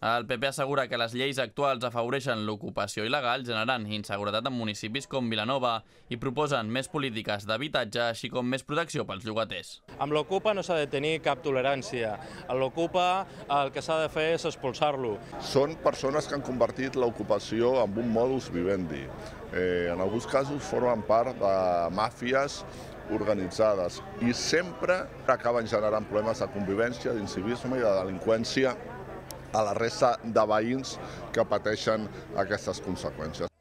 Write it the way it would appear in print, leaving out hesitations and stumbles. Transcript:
El PP assegura que les lleis actuals afavoreixen l'ocupació il·legal, generant inseguretat en municipis com Vilanova i proposen més polítiques d'habitatge, així com més protecció pels llogaters. Amb l'Ocupa no s'ha de tenir cap tolerància. A l'Ocupa el que s'ha de fer és expulsar-lo. Són persones que han convertit l'ocupació en un modus vivendi. En alguns casos formen part de màfies organitzades i sempre acaben generant problemes de convivència, d'incivisme i de delinqüència a la resta de veïns que pateixen aquestes conseqüències.